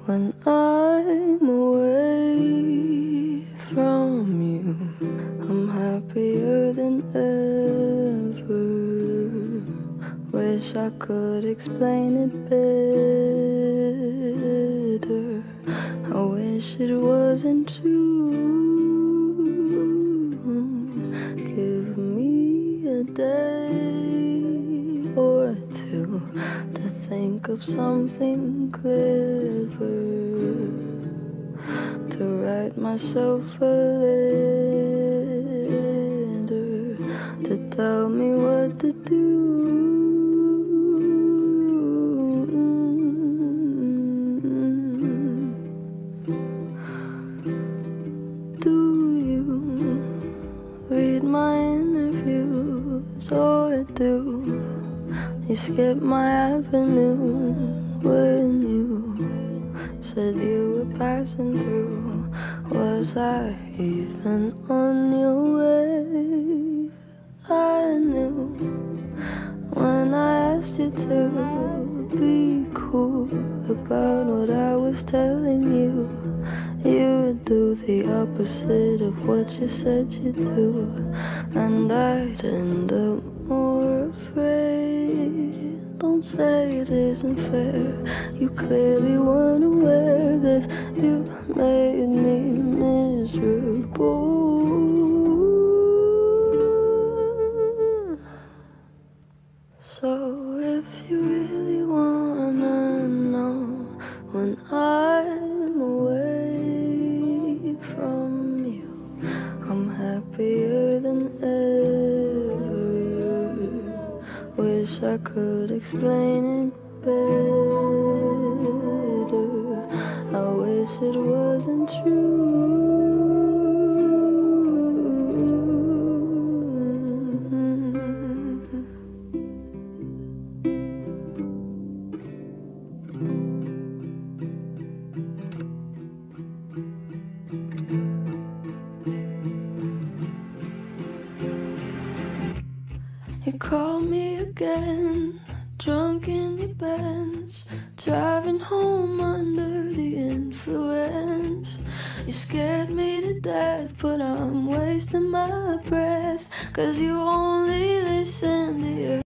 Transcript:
when I'm away from you. I'm happier than ever. Wish I could explain it better. I wish it wasn't true. Give me a day or two to think of something clever, to write myself a letter, to tell me what to do. Do you read my interviews, or do you skip my avenue when you said you were passing through? Was I even on your way? I knew when I asked you to be cool about what I was telling you. You would do the opposite of what you said you'd do, and I'd end up more afraid. Don't say it isn't fair. You clearly weren't aware that you made me miserable. So if you really wanna know when I'm away from you, I'm happier than ever. Wish I could explain it better. I wish it wasn't true. You called me again, drunk in your Benz, driving home under the influence. You scared me to death, but I'm wasting my breath, 'cause you only listen to your